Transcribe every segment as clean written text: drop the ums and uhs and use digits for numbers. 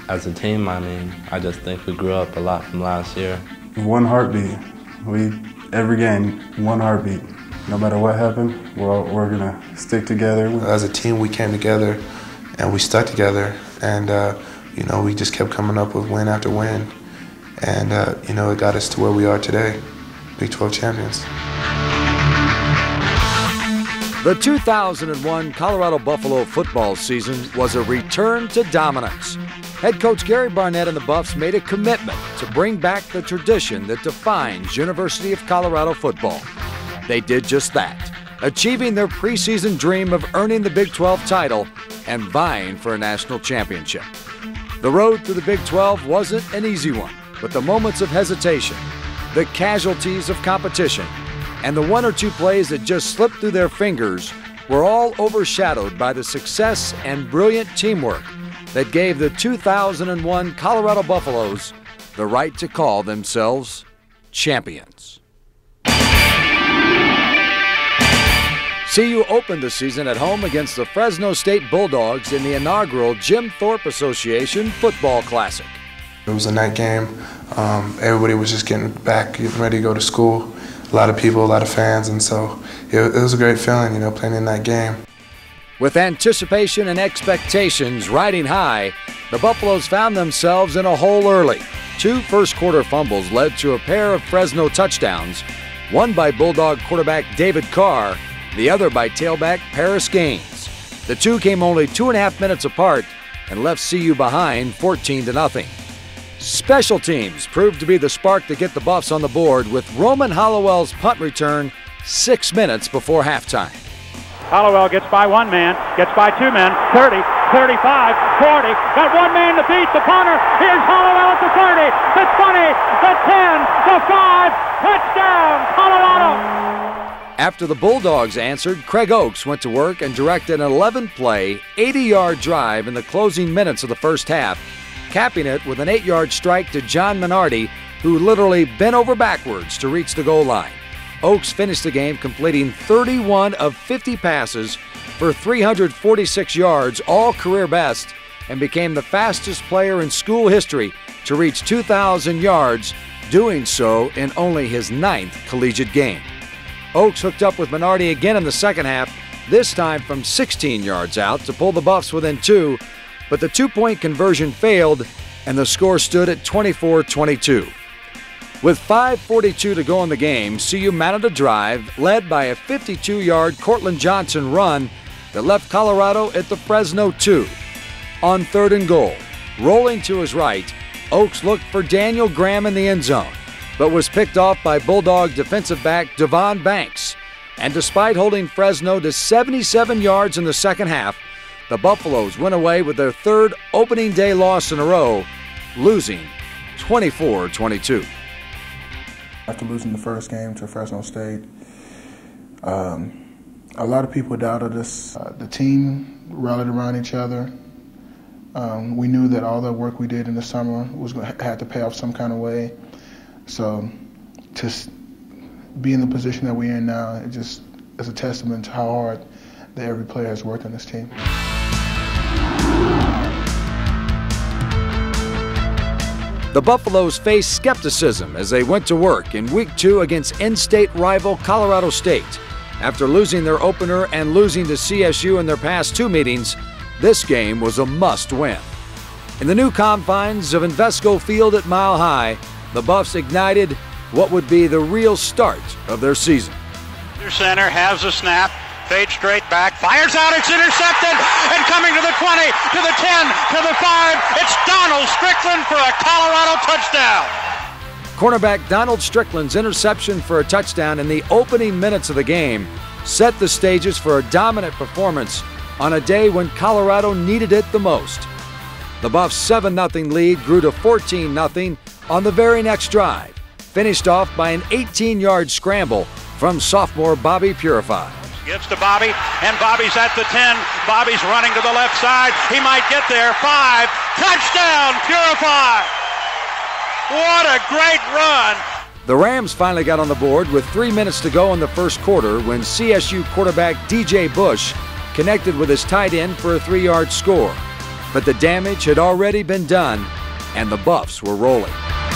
As a team, I mean, I just think we grew up a lot from last year. One heartbeat. Every game, one heartbeat. No matter what happened, we're gonna stick together. As a team, we came together and we stuck together, and you know, we just kept coming up with win after win, and you know, it got us to where we are today, Big 12 champions. The 2001 Colorado Buffalo football season was a return to dominance. Head coach Gary Barnett and the Buffs made a commitment to bring back the tradition that defines University of Colorado football. They did just that, achieving their preseason dream of earning the Big 12 title and vying for a national championship. The road to the Big 12 wasn't an easy one, but the moments of hesitation, the casualties of competition, and the one or two plays that just slipped through their fingers were all overshadowed by the success and brilliant teamwork that gave the 2001 Colorado Buffaloes the right to call themselves champions. CU opened the season at home against the Fresno State Bulldogs in the inaugural Jim Thorpe Association Football Classic. It was a night game. Everybody was just getting ready to go to school. A lot of people, a lot of fans, and so it was a great feeling, you know, playing in that game. With anticipation and expectations riding high, the Buffaloes found themselves in a hole early. 2 first-quarter fumbles led to a pair of Fresno touchdowns, one by Bulldog quarterback David Carr, the other by tailback Paris Gaines. The two came only 2.5 minutes apart and left CU behind 14-0. Special teams proved to be the spark to get the Buffs on the board with Roman Hollowell's punt return 6 minutes before halftime. Hollowell gets by one man, gets by two men, 30, 35, 40, got one man to beat the punter. Here's Hollowell at the 30, the 20, the 10, the 5, touchdown, Colorado! After the Bulldogs answered, Craig Oaks went to work and directed an 11-play, 80-yard drive in the closing minutes of the first half, capping it with an 8-yard strike to John Minardi, who literally bent over backwards to reach the goal line. Oaks finished the game completing 31 of 50 passes for 346 yards, all career best, and became the fastest player in school history to reach 2,000 yards, doing so in only his 9th collegiate game. Oaks hooked up with Minardi again in the second half, this time from 16 yards out to pull the Buffs within 2, but the 2-point conversion failed and the score stood at 24-22. With 5:42 to go in the game, CU mounted a drive led by a 52-yard Cortland Johnson run that left Colorado at the Fresno 2. On 3rd and goal, rolling to his right, Oaks looked for Daniel Graham in the end zone, but was picked off by Bulldog defensive back Devon Banks. And despite holding Fresno to 77 yards in the second half, the Buffaloes went away with their 3rd opening day loss in a row, losing 24-22. After losing the first game to Fresno State, a lot of people doubted us. The team rallied around each other. We knew that all the work we did in the summer had to pay off some kind of way. So to be in the position that we're in now, it just is a testament to how hard that every player has worked on this team. The Buffaloes faced skepticism as they went to work in Week 2 against in-state rival Colorado State. After losing their opener and losing to CSU in their past 2 meetings, this game was a must-win. In the new confines of Invesco Field at Mile High, the Buffs ignited what would be the real start of their season. Center has a snap. Fades straight back, fires out, it's intercepted, and coming to the 20, to the 10, to the 5, it's Donald Strickland for a Colorado touchdown. Cornerback Donald Strickland's interception for a touchdown in the opening minutes of the game set the stages for a dominant performance on a day when Colorado needed it the most. The Buffs' 7-0 lead grew to 14-0 on the very next drive, finished off by an 18-yard scramble from sophomore Bobby Purify. Gives to Bobby, and Bobby's at the 10. Bobby's running to the left side. He might get there. 5, touchdown, Purify! What a great run! The Rams finally got on the board with 3 minutes to go in the first quarter when CSU quarterback DJ Bush connected with his tight end for a 3-yard score. But the damage had already been done, and the Buffs were rolling.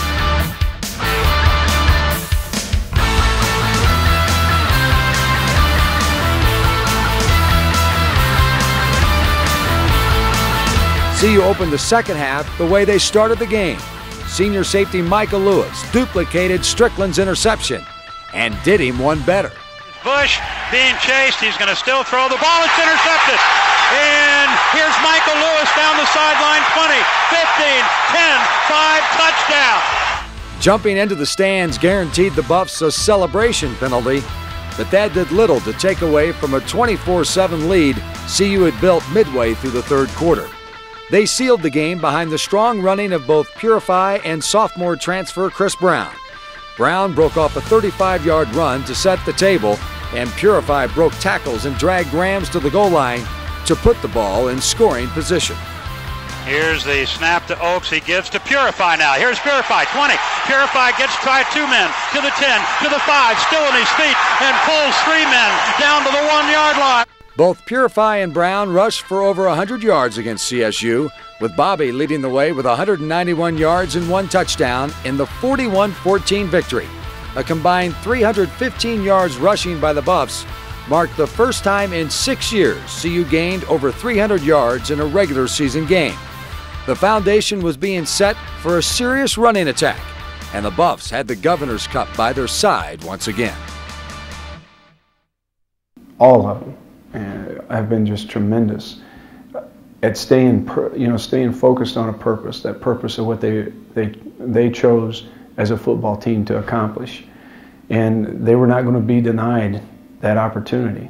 CU opened the second half the way they started the game. Senior safety Michael Lewis duplicated Strickland's interception and did him one better. Bush being chased. He's going to still throw the ball. It's intercepted. And here's Michael Lewis down the sideline. 20, 15, 10, 5, touchdown. Jumping into the stands guaranteed the Buffs a celebration penalty, but that did little to take away from a 24-7 lead CU had built midway through the third quarter. They sealed the game behind the strong running of both Purify and sophomore transfer Chris Brown. Brown broke off a 35-yard run to set the table, and Purify broke tackles and dragged Grams to the goal line to put the ball in scoring position. Here's the snap to Oaks. He gives to Purify now. Here's Purify, 20. Purify gets by 2 men to the 10, to the 5, still on his feet, and pulls 3 men down to the 1-yard line. Both Purify and Brown rushed for over 100 yards against CSU, with Bobby leading the way with 191 yards and 1 touchdown in the 41-14 victory. A combined 315 yards rushing by the Buffs marked the first time in 6 years CU gained over 300 yards in a regular season game. The foundation was being set for a serious running attack, and the Buffs had the Governor's Cup by their side once again. All of them have been just tremendous at staying focused on a purpose, that purpose of what they chose as a football team to accomplish. And they were not going to be denied that opportunity.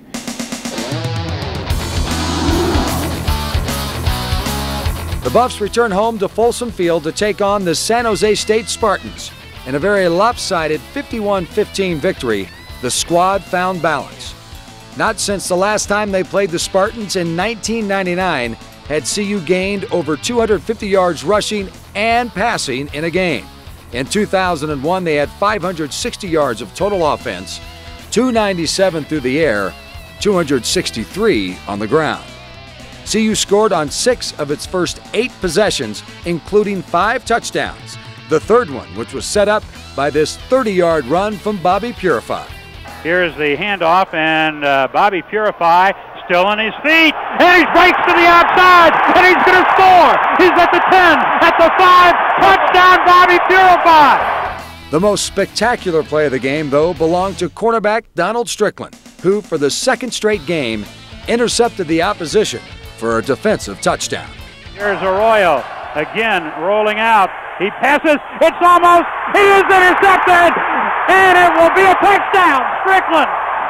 The Buffs return home to Folsom Field to take on the San Jose State Spartans. In a very lopsided 51-15 victory, the squad found balance. Not since the last time they played the Spartans in 1999 had CU gained over 250 yards rushing and passing in a game. In 2001, they had 560 yards of total offense, 297 through the air, 263 on the ground. CU scored on 6 of its first 8 possessions, including 5 touchdowns, the third one which was set up by this 30-yard run from Bobby Purify. Here's the handoff, and Bobby Purify still on his feet, and he breaks to the outside, and he's going to score. He's at the 10, at the 5, touchdown Bobby Purify. The most spectacular play of the game, though, belonged to cornerback Donald Strickland, who, for the second straight game, intercepted the opposition for a defensive touchdown. Here's Arroyo, again rolling out. He passes, it's almost, he is intercepted, and it will be a touchdown, Strickland.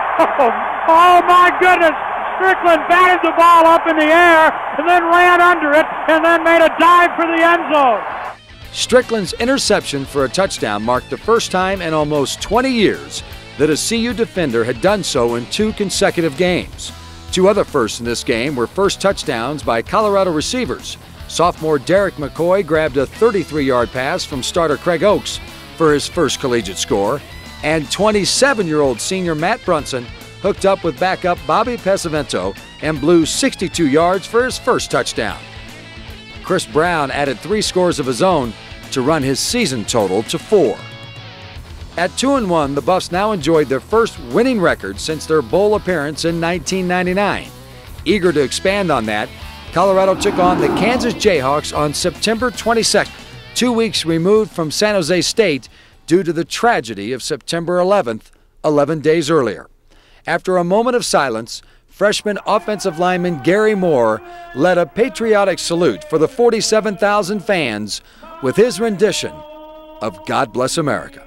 Oh my goodness, Strickland batted the ball up in the air and then ran under it and then made a dive for the end zone. Strickland's interception for a touchdown marked the first time in almost 20 years that a CU defender had done so in 2 consecutive games. 2 other firsts in this game were first touchdowns by Colorado receivers. Sophomore Derek McCoy grabbed a 33-yard pass from starter Craig Oaks for his first collegiate score, and 27-year-old senior Matt Brunson hooked up with backup Bobby Pesavento and blew 62 yards for his first touchdown. Chris Brown added 3 scores of his own to run his season total to 4. At 2-1, the Buffs now enjoyed their first winning record since their bowl appearance in 1999. Eager to expand on that, Colorado took on the Kansas Jayhawks on September 22nd, 2 weeks removed from San Jose State due to the tragedy of September 11th, 11 days earlier. After a moment of silence, freshman offensive lineman Gary Moore led a patriotic salute for the 47,000 fans with his rendition of God Bless America.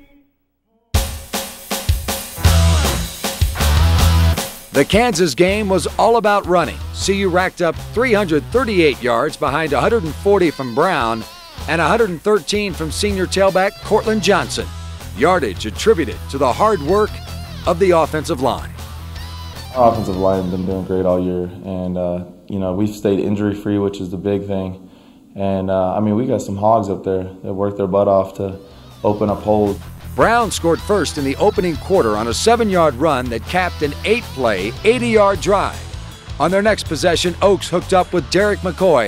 The Kansas game was all about running. CU racked up 338 yards behind 140 from Brown and 113 from senior tailback Cortland Johnson. Yardage attributed to the hard work of the offensive line. Our offensive line has been doing great all year, and we've stayed injury-free, which is the big thing. And we got some hogs up there that worked their butt off to open up holes. Brown scored first in the opening quarter on a 7-yard run that capped an 8-play, 80-yard drive. On their next possession, Oaks hooked up with Derek McCoy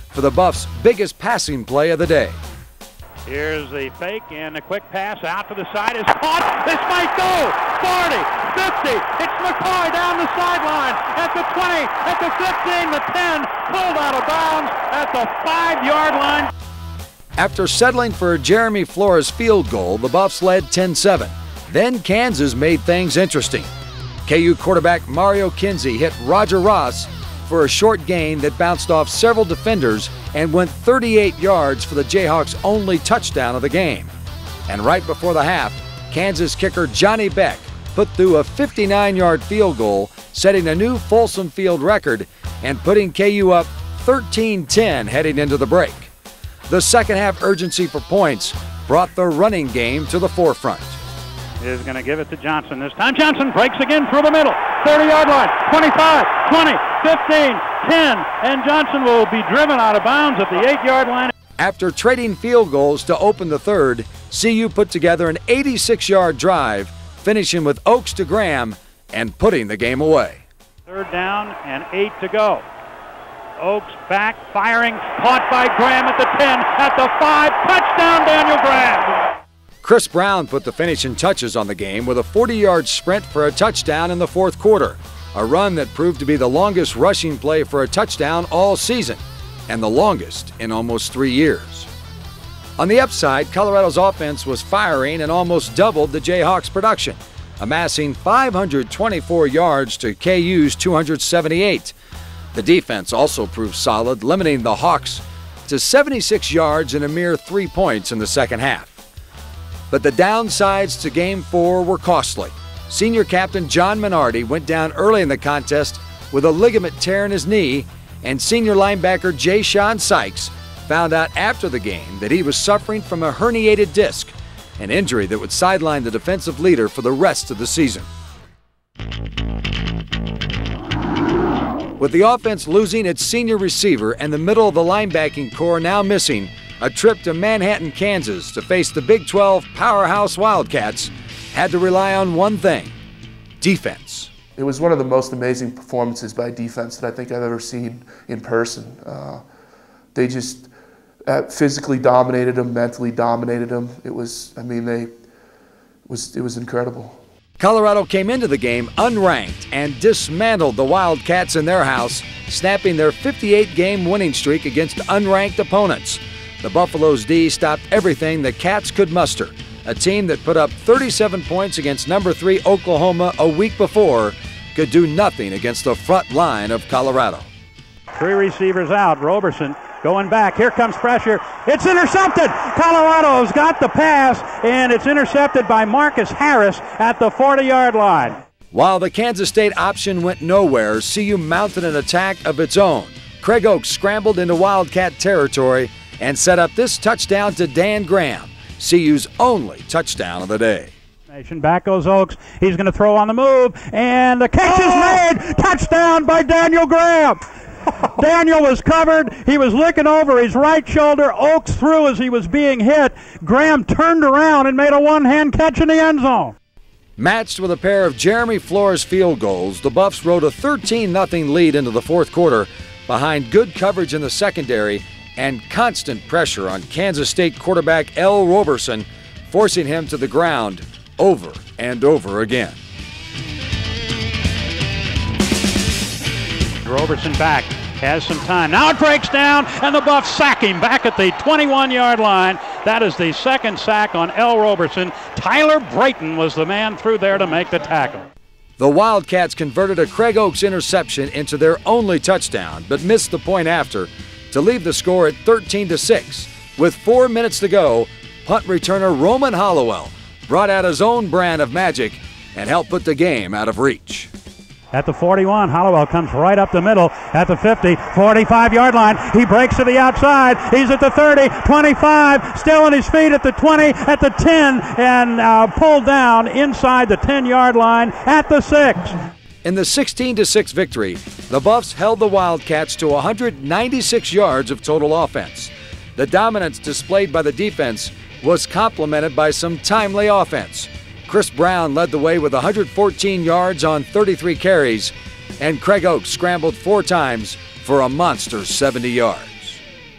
for the Buffs' biggest passing play of the day. Here's the fake and a quick pass out to the side is caught. This might go. 40, 50. It's McCoy down the sideline at the 20, at the 15, the 10, pulled out of bounds at the 5-yard line. After settling for a Jeremy Flores field goal, the Buffs led 10-7. Then Kansas made things interesting. KU quarterback Mario Kinsey hit Roger Ross for a short gain that bounced off several defenders and went 38 yards for the Jayhawks' only touchdown of the game. And right before the half, Kansas kicker Johnny Beck put through a 59-yard field goal, setting a new Folsom Field record and putting KU up 13-10 heading into the break. The second half urgency for points brought the running game to the forefront. Is going to give it to Johnson this time. Johnson breaks again through the middle. 30-yard line, 25, 20, 15, 10, and Johnson will be driven out of bounds at the 8-yard line. After trading field goals to open the third, CU put together an 86-yard drive, finishing with Oaks to Graham and putting the game away. Third down and 8 to go. Oaks back, firing, caught by Graham at the 10, at the 5, touchdown Daniel Graham. Chris Brown put the finishing touches on the game with a 40-yard sprint for a touchdown in the fourth quarter, a run that proved to be the longest rushing play for a touchdown all season and the longest in almost 3 years. On the upside, Colorado's offense was firing and almost doubled the Jayhawks' production, amassing 524 yards to KU's 278. The defense also proved solid, limiting the Hawks to 76 yards and a mere 3 points in the second half. But the downsides to Game 4 were costly. Senior captain John Minardi went down early in the contest with a ligament tear in his knee, and senior linebacker Jay Sean Sykes found out after the game that he was suffering from a herniated disc, an injury that would sideline the defensive leader for the rest of the season. With the offense losing its senior receiver and the middle of the linebacking core now missing, a trip to Manhattan, Kansas to face the Big 12 powerhouse Wildcats had to rely on one thing: defense. It was one of the most amazing performances by defense that I think I've ever seen in person. They just physically dominated them, mentally dominated them. It was incredible. Colorado came into the game unranked and dismantled the Wildcats in their house, snapping their 58-game winning streak against unranked opponents. The Buffalo's D stopped everything the Cats could muster, a team that put up 37 points against number 3 Oklahoma a week before could do nothing against the front line of Colorado. 3 receivers out. Roberson going back. Here comes pressure. It's intercepted. Colorado's got the pass, and it's intercepted by Marcus Harris at the 40-yard line. While the Kansas State option went nowhere, CU mounted an attack of its own. Craig Oaks scrambled into Wildcat territory and set up this touchdown to Dan Graham, CU's only touchdown of the day. Back goes Oaks. He's going to throw on the move, and the catch is made. Touchdown by Daniel Graham. Daniel was covered. He was looking over his right shoulder. Oaks threw as he was being hit. Graham turned around and made a one-hand catch in the end zone. Matched with a pair of Jeremy Flores field goals, the Buffs rode a 13-0 lead into the fourth quarter behind good coverage in the secondary and constant pressure on Kansas State quarterback L. Roberson, forcing him to the ground over and over again. Roberson back, has some time. Now it breaks down, and the Buffs sack him back at the 21-yard line. That is the second sack on L. Roberson. Tyler Brayton was the man through there to make the tackle. The Wildcats converted a Craig Oaks interception into their only touchdown, but missed the point after to leave the score at 13-6. With 4 minutes to go, punt returner Roman Hollowell brought out his own brand of magic and helped put the game out of reach. At the 41, Hollowell comes right up the middle at the 50, 45-yard line. He breaks to the outside. He's at the 30, 25, still on his feet at the 20, at the 10, and pulled down inside the 10-yard line at the 6. In the 16-6 victory, the Buffs held the Wildcats to 196 yards of total offense. The dominance displayed by the defense was complemented by some timely offense. Chris Brown led the way with 114 yards on 33 carries, and Craig Oaks scrambled 4 times for a monster 70 yards.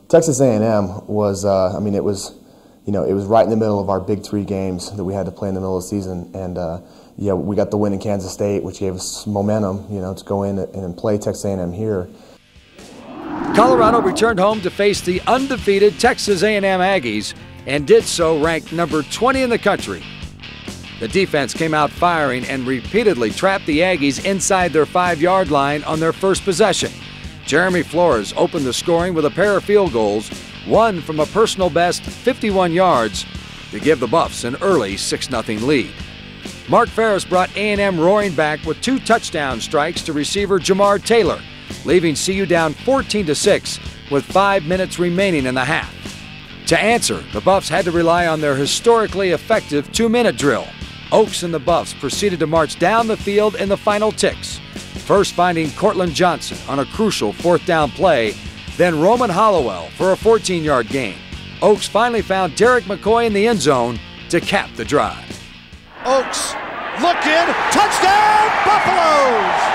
Texas A&M was, I mean, it was right in the middle of our big 3 games that we had to play in the middle of the season, and yeah, we got the win in Kansas State, which gave us momentum, to go in and play Texas A&M here. Colorado returned home to face the undefeated Texas A&M Aggies and did so ranked number 20 in the country. The defense came out firing and repeatedly trapped the Aggies inside their 5-yard line on their first possession. Jeremy Flores opened the scoring with a pair of field goals, one from a personal best 51 yards, to give the Buffs an early 6-0 lead. Mark Ferris brought A&M roaring back with 2 touchdown strikes to receiver Jamar Taylor, leaving CU down 14-6 with 5 minutes remaining in the half. To answer, the Buffs had to rely on their historically effective 2-minute drill. Oaks and the Buffs proceeded to march down the field in the final ticks, first finding Cortland Johnson on a crucial 4th down play, then Roman Hollowell for a 14-yard gain. Oaks finally found Derek McCoy in the end zone to cap the drive. Oaks looking, touchdown, Buffaloes!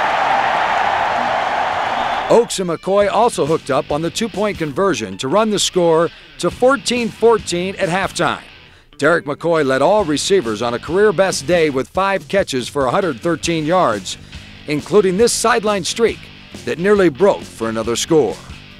Oaks and McCoy also hooked up on the 2-point conversion to run the score to 14-14 at halftime. Derek McCoy led all receivers on a career-best day with 5 catches for 113 yards, including this sideline streak that nearly broke for another score.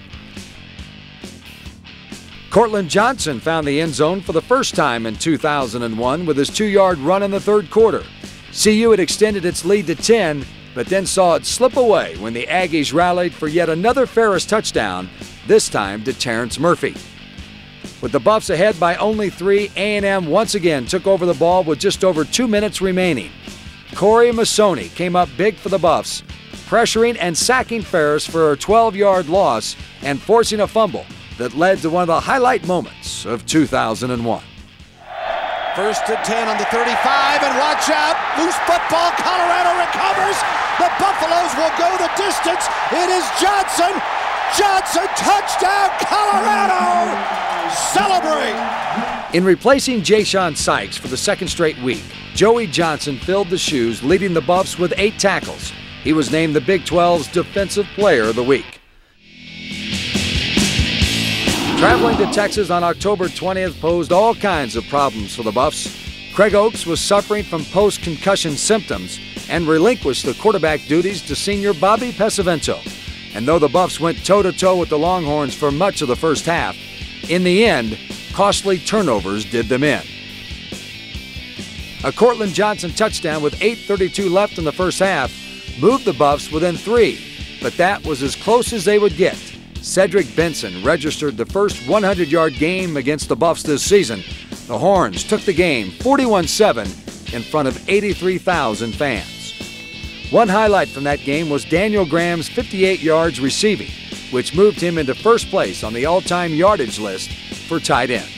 Cortland Johnson found the end zone for the first time in 2001 with his 2-yard run in the 3rd quarter. CU had extended its lead to 10, but then saw it slip away when the Aggies rallied for yet another Ferris touchdown, this time to Terrence Murphy. With the Buffs ahead by only 3, A&M once again took over the ball with just over 2 minutes remaining. Corey Masoni came up big for the Buffs, pressuring and sacking Ferris for a 12-yard loss and forcing a fumble that led to one of the highlight moments of 2001. First and 10 on the 35, and watch out, loose football, Colorado recovers, the Buffaloes will go the distance, it is Johnson, touchdown, Colorado! Celebrate! In replacing Ja'Shawn Sykes for the 2nd straight week, Joey Johnson filled the shoes, leading the Buffs with 8 tackles. He was named the Big 12's Defensive Player of the Week. Traveling to Texas on October 20th posed all kinds of problems for the Buffs. Craig Oaks was suffering from post-concussion symptoms and relinquished the quarterback duties to senior Bobby Pesavento. And though the Buffs went toe-to-toe with the Longhorns for much of the first half, in the end, costly turnovers did them in. A Cortland Johnson touchdown with 8:32 left in the first half moved the Buffs within 3, but that was as close as they would get. Cedric Benson registered the first 100-yard game against the Buffs this season. The Horns took the game 41-7 in front of 83,000 fans. One highlight from that game was Daniel Graham's 58 yards receiving, which moved him into first place on the all-time yardage list for tight ends.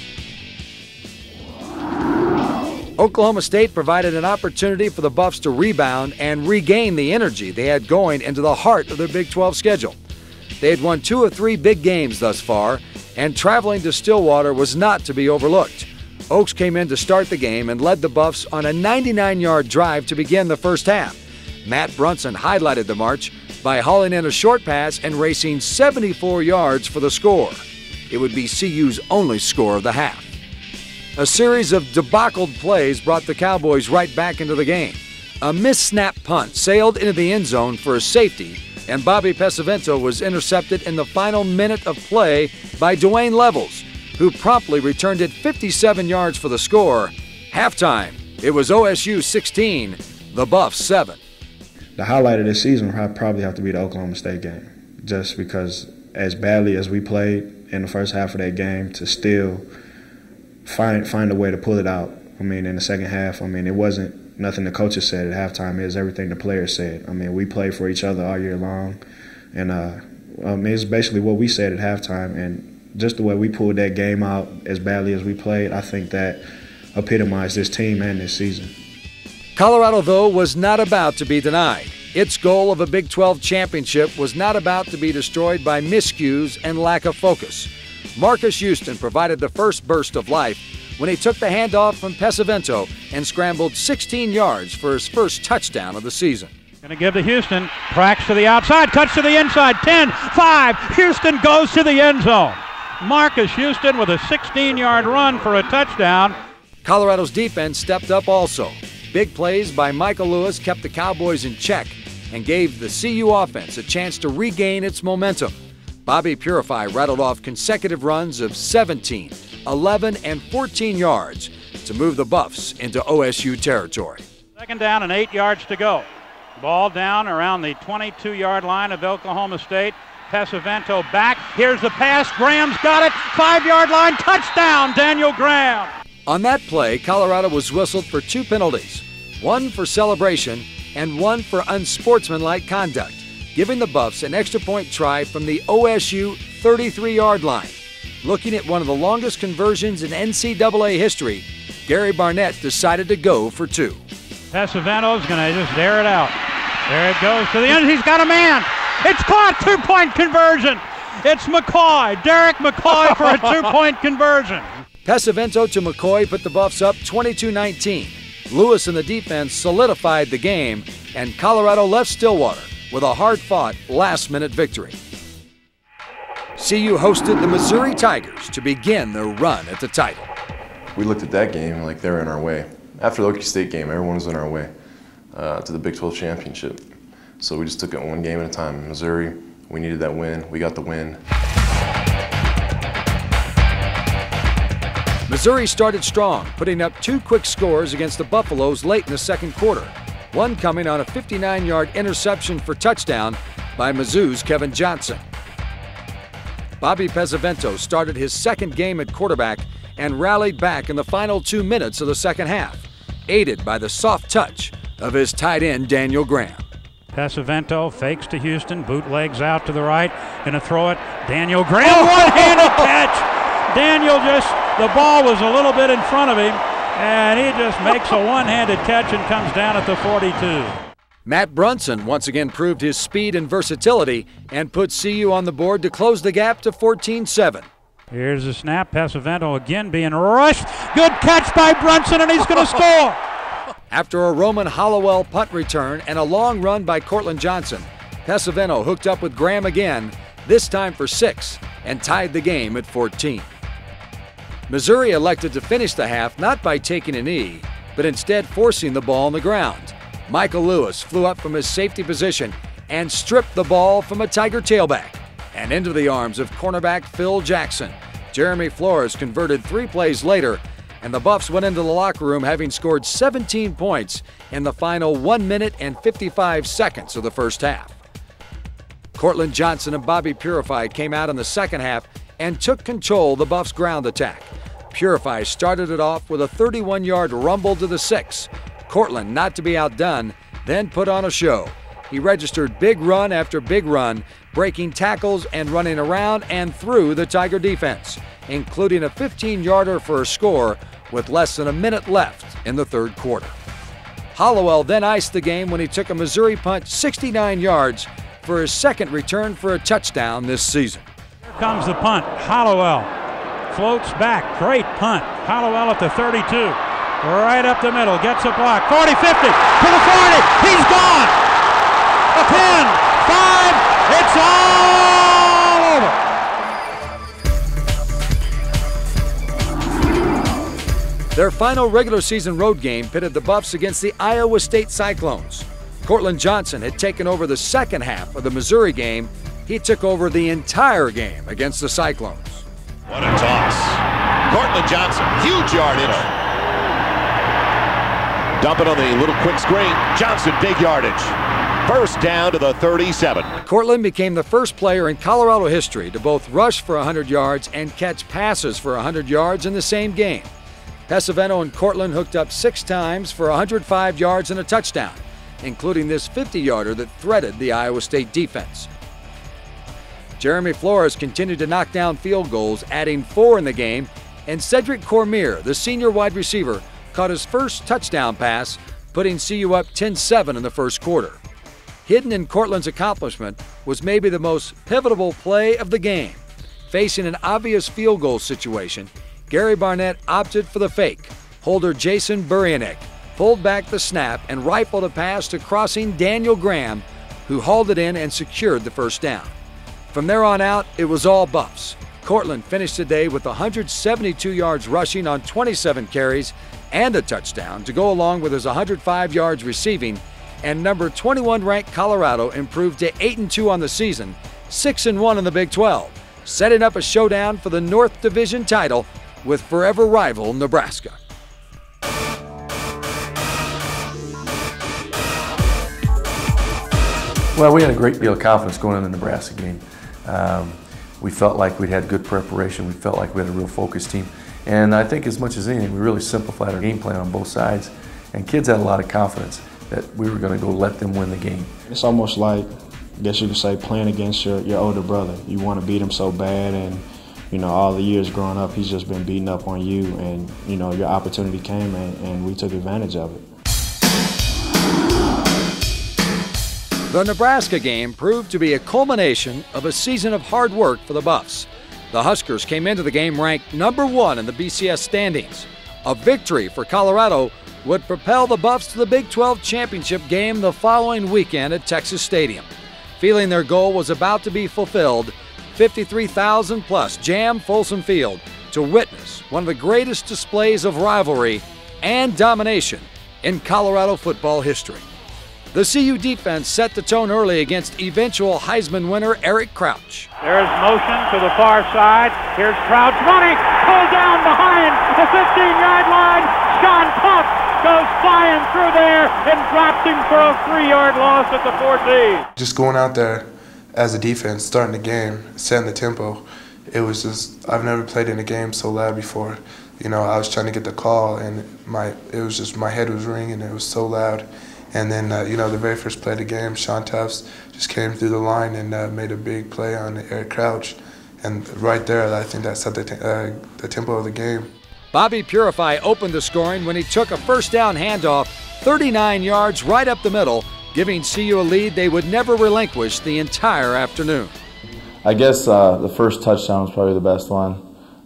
Oklahoma State provided an opportunity for the Buffs to rebound and regain the energy they had going into the heart of their Big 12 schedule. They had won 2 of 3 big games thus far, and traveling to Stillwater was not to be overlooked. Oaks came in to start the game and led the Buffs on a 99-yard drive to begin the first half. Matt Brunson highlighted the march by hauling in a short pass and racing 74 yards for the score. It would be CU's only score of the half. A series of debacled plays brought the Cowboys right back into the game. A missnap punt sailed into the end zone for a safety, and Bobby Pesavento was intercepted in the final minute of play by Dwayne Levels, who promptly returned it 57 yards for the score. Halftime, it was OSU 16, the Buffs 7. The highlight of this season would probably have to be the Oklahoma State game, just because as badly as we played in the first half of that game, to still find a way to pull it out. I mean, in the second half, it wasn't nothing the coaches said at halftime. It was everything the players said. We play for each other all year long, and it's basically what we said at halftime. And just the way we pulled that game out as badly as we played, I think that epitomized this team and this season. Colorado, though, was not about to be denied. Its goal of a Big 12 championship was not about to be destroyed by miscues and lack of focus. Marcus Houston provided the first burst of life when he took the handoff from Pesavento and scrambled 16 yards for his first touchdown of the season. Going to give to Houston. Cracks to the outside, cuts to the inside. 10, 5. Houston goes to the end zone. Marcus Houston with a 16-yard run for a touchdown. Colorado's defense stepped up also. Big plays by Michael Lewis kept the Cowboys in check and gave the CU offense a chance to regain its momentum. Bobby Purify rattled off consecutive runs of 17, 11, and 14 yards to move the Buffs into OSU territory. Second down and 8 yards to go. Ball down around the 22-yard line of Oklahoma State. Pesavento back. Here's the pass. Graham's got it. 5-yard line. Touchdown, Daniel Graham. On that play, Colorado was whistled for 2 penalties, one for celebration and one for unsportsmanlike conduct, giving the Buffs an extra point try from the OSU 33-yard line. Looking at one of the longest conversions in NCAA history, Gary Barnett decided to go for 2. Pesavento's going to just dare it out. There it goes to the end. He's got a man. It's caught. 2-point conversion. It's McCoy. Derek McCoy for a 2-point conversion. Pesavento to McCoy put the Buffs up 22-19. Lewis and the defense solidified the game, and Colorado left Stillwater with a hard-fought last-minute victory. CU hosted the Missouri Tigers to begin their run at the title. We looked at that game like they were in our way. After the Okie State game, everyone was in our way to the Big 12 championship. So we just took it one game at a time. Missouri, we needed that win. We got the win. Missouri started strong, putting up 2 quick scores against the Buffaloes late in the second quarter, one coming on a 59-yard interception for touchdown by Mizzou's Kevin Johnson. Bobby Pesavento started his second game at quarterback and rallied back in the final 2 minutes of the second half, aided by the soft touch of his tight end Daniel Graham. Pesavento fakes to Houston, bootlegs out to the right, going to throw it. Daniel Graham, one-handed catch. Daniel the ball was a little bit in front of him, and he just makes a one-handed catch and comes down at the 42. Matt Brunson once again proved his speed and versatility and put CU on the board to close the gap to 14-7. Here's the snap. Pesavento again being rushed. Good catch by Brunson, and he's going to score. After a Roman Hollowell punt return and a long run by Cortland Johnson, Pesavento hooked up with Graham again, this time for 6, and tied the game at 14. Missouri elected to finish the half not by taking a knee, but instead forcing the ball on the ground. Michael Lewis flew up from his safety position and stripped the ball from a Tiger tailback and into the arms of cornerback Phil Jackson. Jeremy Flores converted 3 plays later, and the Buffs went into the locker room having scored 17 points in the final 1 minute and 55 seconds of the first half. Cortland Johnson and Bobby Purify came out in the second half and took control of the Buffs' ground attack. Purify started it off with a 31-yard rumble to the 6. Cortland, not to be outdone, then put on a show. He registered big run after big run, breaking tackles and running around and through the Tiger defense, including a 15-yarder for a score with less than a minute left in the third quarter. Hollowell then iced the game when he took a Missouri punt 69 yards for his second return for a touchdown this season. Here comes the punt. Hollowell floats back. Great punt. Hollowell at the 32. Right up the middle. Gets a block. 40, 50. To the 40. He's gone. 10, 5. It's all over. Their final regular season road game pitted the Buffs against the Iowa State Cyclones. Cortland Johnson had taken over the second half of the Missouri game. He took over the entire game against the Cyclones. What a toss. Cortland Johnson, huge yardage. Dump it on the little quick screen. Johnson, big yardage. First down to the 37. Cortland became the first player in Colorado history to both rush for 100 yards and catch passes for 100 yards in the same game. Pesavento and Cortland hooked up 6 times for 105 yards and a touchdown, including this 50-yarder that threaded the Iowa State defense. Jeremy Flores continued to knock down field goals, adding 4 in the game, and Cedric Cormier, the senior wide receiver, caught his first touchdown pass, putting CU up 10-7 in the first quarter. Hidden in Cortland's accomplishment was maybe the most pivotal play of the game. Facing an obvious field goal situation, Gary Barnett opted for the fake. Holder Jason Burianek pulled back the snap and rifled a pass to crossing Daniel Graham, who hauled it in and secured the first down. From there on out, it was all Buffs. Cortland finished the day with 172 yards rushing on 27 carries and a touchdown to go along with his 105 yards receiving, and number 21 ranked Colorado improved to 8-2 on the season, 6-1 in the Big 12, setting up a showdown for the North Division title with forever rival Nebraska. Well, we had a great deal of confidence going in the Nebraska game. We felt like we'd had good preparation. We felt like we had a real focused team. And I think as much as anything, we really simplified our game plan on both sides. And kids had a lot of confidence that we were going to go let them win the game. It's almost like, I guess you could say, playing against your older brother. You want to beat him so bad, and you know, all the years growing up, he's just been beating up on you, and you know, your opportunity came, and we took advantage of it. The Nebraska game proved to be a culmination of a season of hard work for the Buffs. The Huskers came into the game ranked #1 in the BCS standings. A victory for Colorado would propel the Buffs to the Big 12 championship game the following weekend at Texas Stadium. Feeling their goal was about to be fulfilled, 53,000 plus jammed Folsom Field to witness one of the greatest displays of rivalry and domination in Colorado football history. The CU defense set the tone early against eventual Heisman winner Eric Crouch. There's motion to the far side. Here's Crouch running, pulled down behind the 15-yard line. Sean Puff goes flying through there and drops him for a 3-yard loss at the 14. Just going out there as a defense, starting the game, setting the tempo, it was just, I've never played in a game so loud before. You know, I was trying to get the call, and my head was ringing, it was so loud. And then, you know, the very first play of the game, Sean Tufts just came through the line and made a big play on Eric Crouch. And right there, I think that set the tempo of the game. Bobby Purify opened the scoring when he took a first down handoff 39 yards right up the middle, giving CU a lead they would never relinquish the entire afternoon. I guess the first touchdown was probably the best one.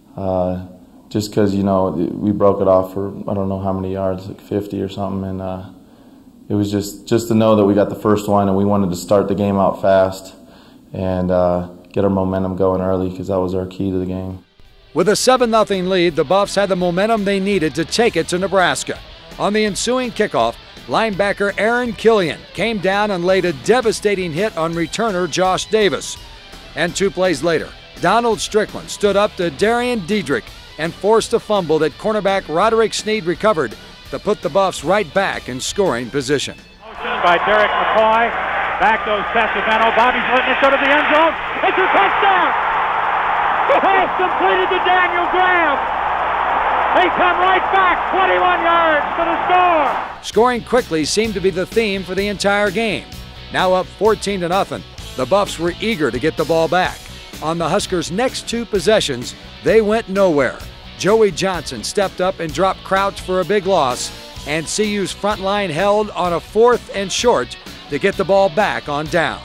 Just because, you know, we broke it off for I don't know how many yards, like 50 or something. And it was just to know that we got the first one, and we wanted to start the game out fast and get our momentum going early, because that was our key to the game. With a 7-0 lead, the Buffs had the momentum they needed to take it to Nebraska. On the ensuing kickoff, linebacker Aaron Killian came down and laid a devastating hit on returner Josh Davis. And 2 plays later, Donald Strickland stood up to Darian Diedrich and forced a fumble that cornerback Roderick Sneed recovered to put the Buffs right back in scoring position. Motion by Derek McCoy. Back goes Pesavento. Bobby's letting it go to the end zone. It's a touchdown! The pass completed to Daniel Graham. They come right back, 21 yards for the score. Scoring quickly seemed to be the theme for the entire game. Now up 14-0, the Buffs were eager to get the ball back. On the Huskers' next 2 possessions, they went nowhere. Joey Johnson stepped up and dropped Crouch for a big loss, and CU's front line held on a 4th and short to get the ball back on downs.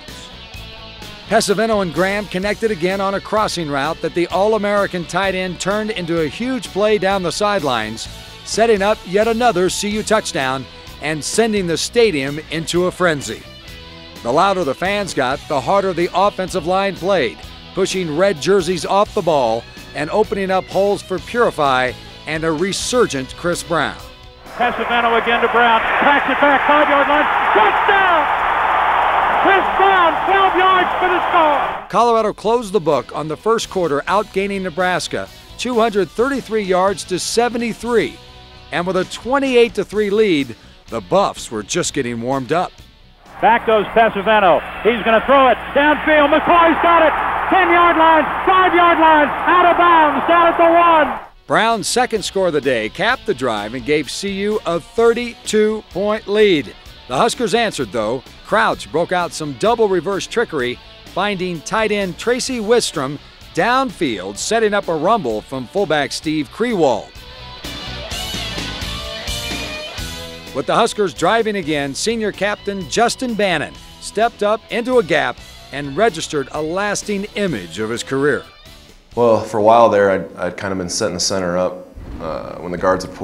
Pesavento and Graham connected again on a crossing route that the All-American tight end turned into a huge play down the sidelines, setting up yet another CU touchdown and sending the stadium into a frenzy. The louder the fans got, the harder the offensive line played, pushing red jerseys off the ball and opening up holes for Purify and a resurgent Chris Brown. Pesavento again to Brown, cracks it back, 5-yard line, touchdown! Chris Brown, 12 yards for the score. Colorado closed the book on the first quarter, outgaining Nebraska 233 yards to 73. And with a 28-3 lead, the Buffs were just getting warmed up. Back goes Pesavento. He's going to throw it downfield. McCoy's got it. 10-yard line, 5-yard line, out of bounds, down at the 1. Brown's second score of the day capped the drive and gave CU a 32-point lead. The Huskers answered, though. Crouch broke out some double reverse trickery, finding tight end Tracy Wistrom downfield, setting up a rumble from fullback Steve Krewald. With the Huskers driving again, senior captain Justin Bannon stepped up into a gap and registered a lasting image of his career. Well, for a while there, I'd kind of been setting the center up. When the guards would pull,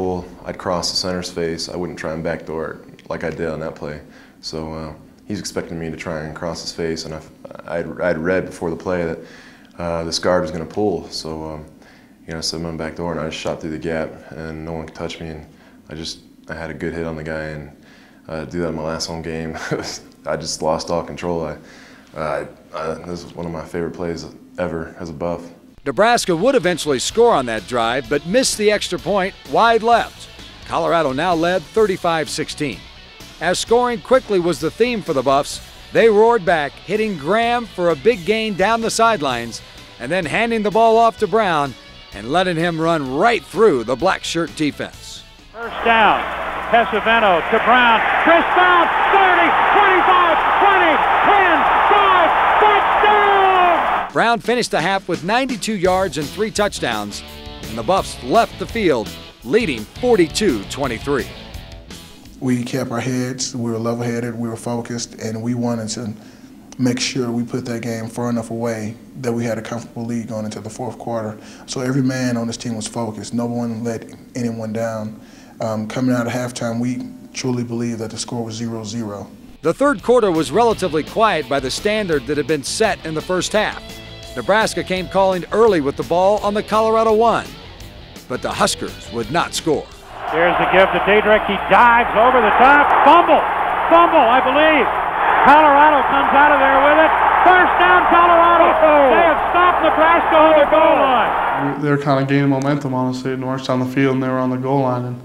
I'd cross the center's face. I wouldn't try and backdoor it like I did on that play. So he's expecting me to try and cross his face, and I'd read before the play that this guard was going to pull. So you know, so I'm on back door, and I just shot through the gap, and no one could touch me. And I had a good hit on the guy, and do that in my last home game. I just lost all control. This was one of my favorite plays ever as a Buff. Nebraska would eventually score on that drive, but missed the extra point wide left. Colorado now led 35-16. As scoring quickly was the theme for the Buffs, they roared back, hitting Graham for a big gain down the sidelines, and then handing the ball off to Brown and letting him run right through the black shirt defense. First down, Pesavento to Brown. Chris Brown, 30, 25, 20, 10, 5, touchdown! Brown finished the half with 92 yards and 3 touchdowns, and the Buffs left the field leading 42-23. We kept our heads, we were level-headed, we were focused, and we wanted to make sure we put that game far enough away that we had a comfortable lead going into the fourth quarter. So every man on this team was focused. No one let anyone down. Coming out of halftime, we truly believed that the score was 0-0. The third quarter was relatively quiet by the standard that had been set in the first half. Nebraska came calling early with the ball on the Colorado 1, but the Huskers would not score. Here's the give to Dadrick. He dives over the top. Fumble, I believe. Colorado comes out of there with it. First down, Colorado. They have stopped Nebraska on the goal line. They were kind of gaining momentum, honestly. Norris on the field, and they were on the goal line. And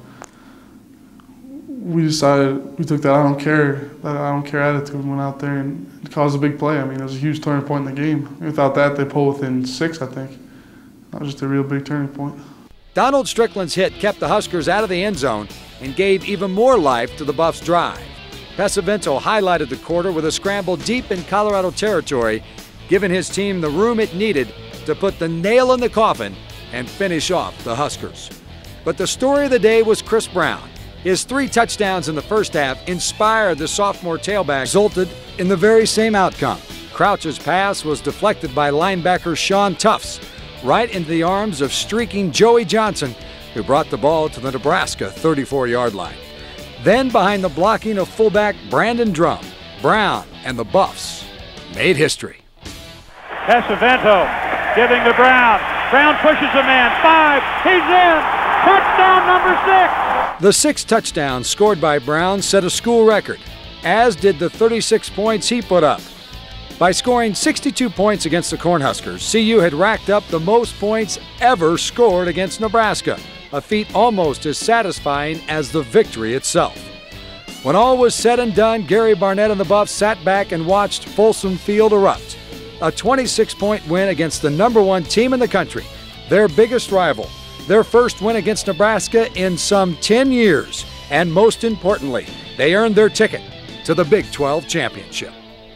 we decided, we took that I don't care attitude and went out there and caused a big play. I mean, it was a huge turning point in the game. Without that, they pulled within 6, I think. That was just a real big turning point. Donald Strickland's hit kept the Huskers out of the end zone and gave even more life to the Buffs' drive. Pesavento highlighted the quarter with a scramble deep in Colorado territory, giving his team the room it needed to put the nail in the coffin and finish off the Huskers. But the story of the day was Chris Brown. His 3 touchdowns in the first half inspired the sophomore tailback, resulted in the very same outcome. Crouch's pass was deflected by linebacker Sean Tufts right into the arms of streaking Joey Johnson, who brought the ball to the Nebraska 34-yard line. Then, behind the blocking of fullback Brandon Drum, Brown and the Buffs made history. Pesavento giving to Brown. Brown pushes a man. 5. He's in. Touchdown number 6. The 6 touchdowns scored by Brown set a school record, as did the 36 points he put up. By scoring 62 points against the Cornhuskers, CU had racked up the most points ever scored against Nebraska, a feat almost as satisfying as the victory itself. When all was said and done, Gary Barnett and the Buffs sat back and watched Folsom Field erupt. A 26-point win against the #1 team in the country, their biggest rival, their first win against Nebraska in some 10 years, and most importantly, they earned their ticket to the Big 12 championship.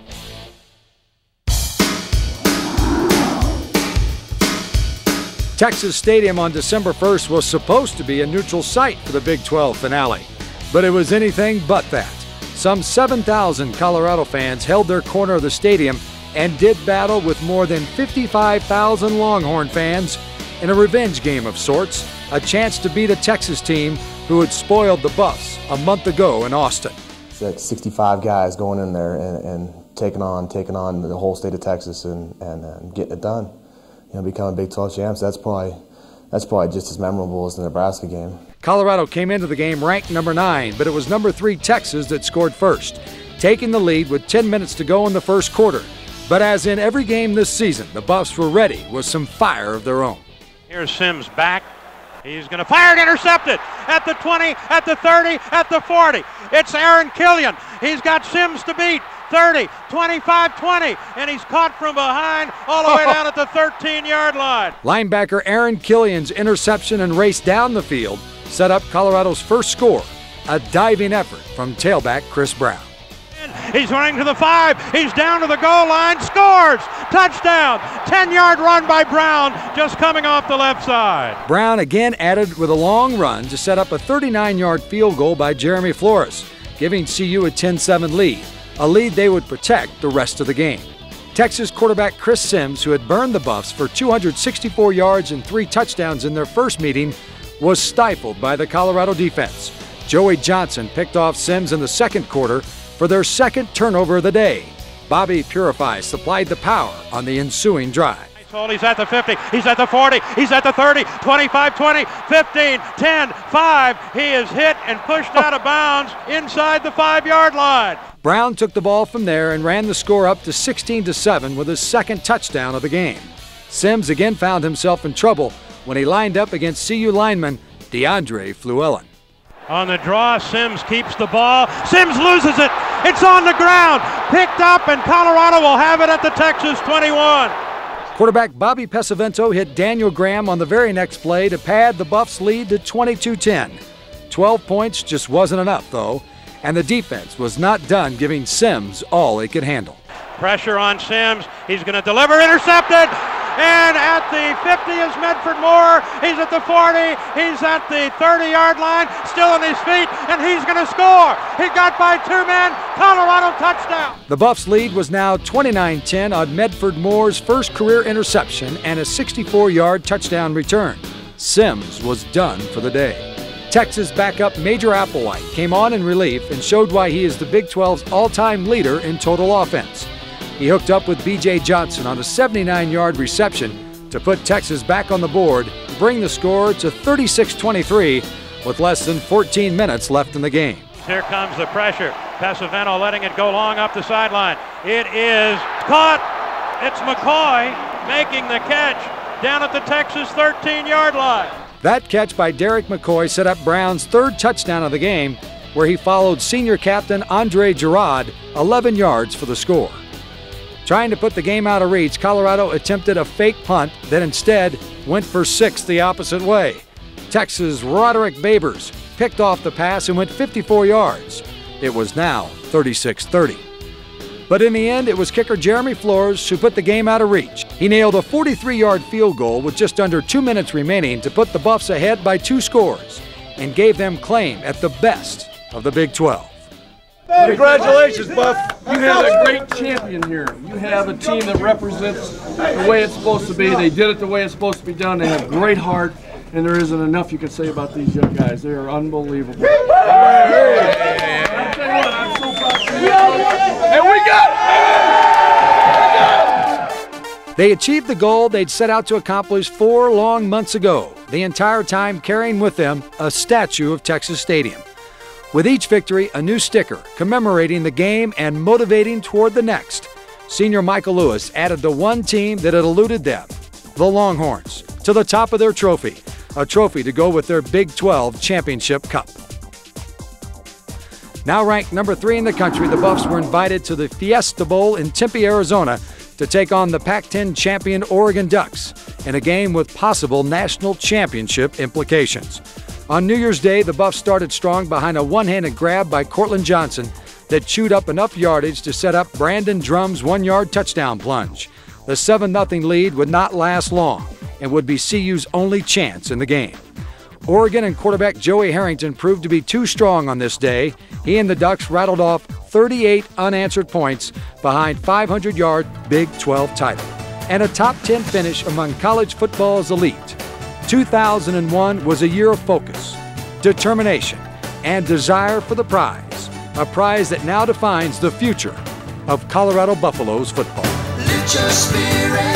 Texas Stadium on December 1st was supposed to be a neutral site for the Big 12 finale, but it was anything but that. Some 7,000 Colorado fans held their corner of the stadium and did battle with more than 55,000 Longhorn fans in a revenge game of sorts, a chance to beat a Texas team who had spoiled the Buffs a month ago in Austin. It's like 65 guys going in there and taking on the whole state of Texas and getting it done. You know, becoming Big 12 champs, that's probably just as memorable as the Nebraska game. Colorado came into the game ranked number 9, but it was number 3 Texas that scored first, taking the lead with 10 minutes to go in the first quarter. But as in every game this season, the Buffs were ready with some fire of their own. Here's Sims back. He's going to fire it, intercepted at the 20, at the 30, at the 40. It's Aaron Killian. He's got Sims to beat. 30, 25, 20, and he's caught from behind all the way down at the 13-yard line. Linebacker Aaron Killian's interception and race down the field set up Colorado's first score, a diving effort from tailback Chris Brown. He's running to the 5. He's down to the goal line. Scores! Touchdown! 10-yard run by Brown, just coming off the left side. Brown again added with a long run to set up a 39-yard field goal by Jeremy Flores, giving CU a 10-7 lead, a lead they would protect the rest of the game. Texas quarterback Chris Sims, who had burned the Buffs for 264 yards and 3 touchdowns in their first meeting, was stifled by the Colorado defense. Joey Johnson picked off Sims in the second quarter for their second turnover of the day. Bobby Purify supplied the power on the ensuing drive. He's at the 50, he's at the 40, he's at the 30, 25, 20, 15, 10, 5. He is hit and pushed out of bounds inside the 5-yard line. Brown took the ball from there and ran the score up to 16-7 with his second touchdown of the game. Sims again found himself in trouble when he lined up against CU lineman DeAndre Fluellen. On the draw, Sims keeps the ball. Sims loses it. It's on the ground. Picked up, and Colorado will have it at the Texas 21. Quarterback Bobby Pesavento hit Daniel Graham on the very next play to pad the Buffs' lead to 22-10. 12 points just wasn't enough, though, and the defense was not done giving Sims all he could handle. Pressure on Sims. He's going to deliver. Intercepted. And at the 50 is Medford Moore. He's at the 40. He's at the 30-yard line. Still on his feet, and he's going to score. He got by 2 men. Colorado touchdown. The Buffs' lead was now 29-10 on Medford Moore's first career interception and a 64-yard touchdown return. Sims was done for the day. Texas backup Major Applewhite came on in relief and showed why he is the Big 12's all-time leader in total offense. He hooked up with B.J. Johnson on a 79-yard reception to put Texas back on the board, bring the score to 36-23 with less than 14 minutes left in the game. Here comes the pressure. Pesavento letting it go long up the sideline. It is caught. It's McCoy making the catch down at the Texas 13-yard line. That catch by Derek McCoy set up Brown's third touchdown of the game, where he followed senior captain Andre Girard 11 yards for the score. Trying to put the game out of reach, Colorado attempted a fake punt that instead went for 6 the opposite way. Texas' Roderick Babers picked off the pass and went 54 yards. It was now 36-30. But in the end, it was kicker Jeremy Flores who put the game out of reach. He nailed a 43-yard field goal with just under 2 minutes remaining to put the Buffs ahead by 2 scores and gave them claim at the best of the Big 12. Congratulations, Buff. You have a great champion here. You have a team that represents the way it's supposed to be. They did it the way it's supposed to be done. They have great heart, and there isn't enough you can say about these young guys. They are unbelievable. I'll tell you what, I'm so proud of you. And we got it! They achieved the goal they'd set out to accomplish 4 long months ago, the entire time carrying with them a statue of Texas Stadium. With each victory, a new sticker commemorating the game and motivating toward the next. Senior Michael Lewis added the one team that had eluded them, the Longhorns, to the top of their trophy, a trophy to go with their Big 12 Championship Cup. Now ranked number 3 in the country, the Buffs were invited to the Fiesta Bowl in Tempe, Arizona, to take on the Pac-10 champion Oregon Ducks in a game with possible national championship implications. On New Year's Day, the Buffs started strong behind a one-handed grab by Cortland Johnson that chewed up enough yardage to set up Brandon Drum's 1-yard touchdown plunge. The 7-0 lead would not last long and would be CU's only chance in the game. Oregon and quarterback Joey Harrington proved to be too strong on this day. He and the Ducks rattled off 38 unanswered points behind 500-yard Big 12 title and a top 10 finish among college football's elite. 2001 was a year of focus, determination, and desire for the prize, a prize that now defines the future of Colorado Buffaloes football. Lift your spirit.